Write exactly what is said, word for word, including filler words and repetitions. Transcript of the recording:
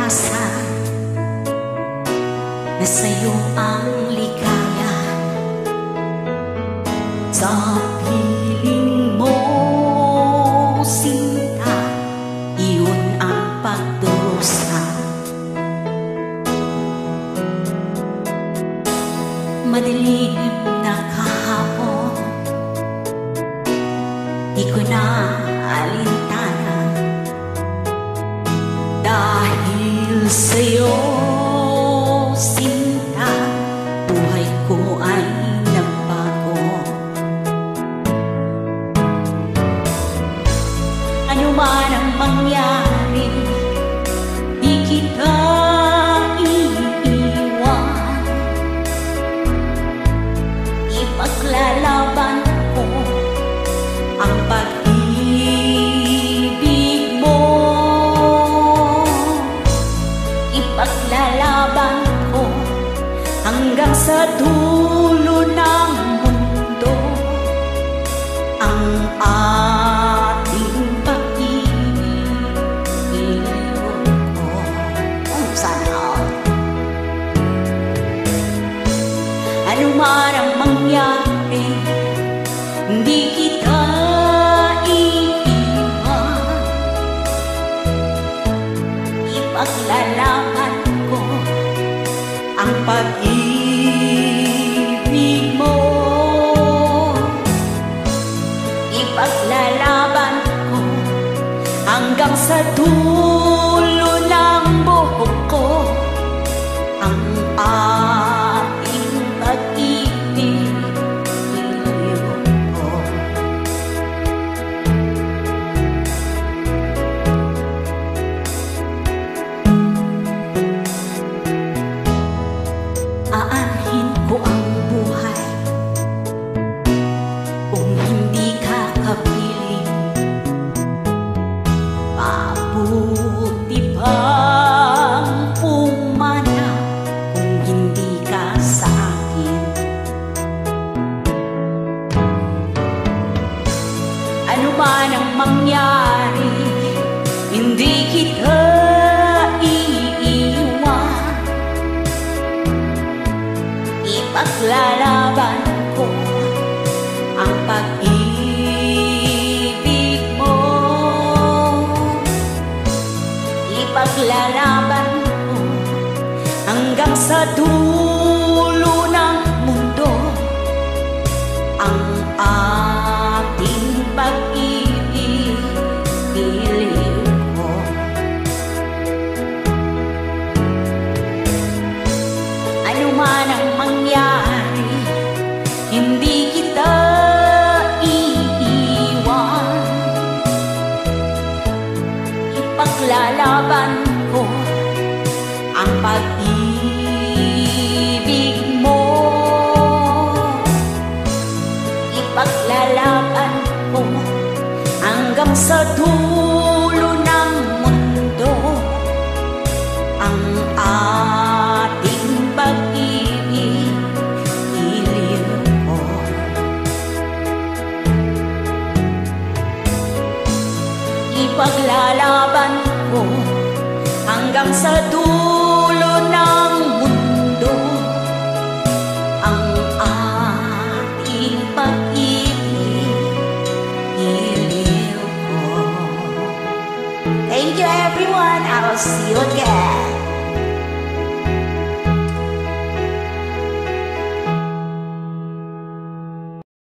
pag-asa na sa'yo ang ligaya. Sa piling mo, sinta, iyon ang pagdurusa. Madilim na kahapon, di ko na alintana, dahil sa'yo, sinta, buhay ko ay nagbago. Ano man ang mangyari, di kita iiwan. Ipaglalaban ko ang pag-ibig mo. Ipaglalaban ko hanggang sa dulo ng mundo ang ating pag-ibig ko. Oh, sana all. Ano man ang mangyari, hindi kita iiwan. Ipaglalaban ko ang pag-ibig mo. Ipaglalaban ko hanggang sa dulo ng buhok ko ang ating pag-ibig ko. Aanhin ko ang buhay kung hindi ka kapiling. Mabuti pang pumana kung hindi ka sa akin. Ano man ang mangyari, hindi kita iiwan. Ipaglalaban ko ang pag-ibig mo. Ipaglalaban ko hanggang sa dulo ng mundo ang ating pag-ibig ko. Ano man ang mangyari, hindi kita iiwan. Ipaglalaban ko ang pag-ibig mo. Ipaglalaban ko hanggang sa dulo ng mundo ang ating pag-ibig ko. Ipaglalaban ko hanggang sa dulo ng mundo ang ating pag-ibig ko. Thank you everyone. I will see you again.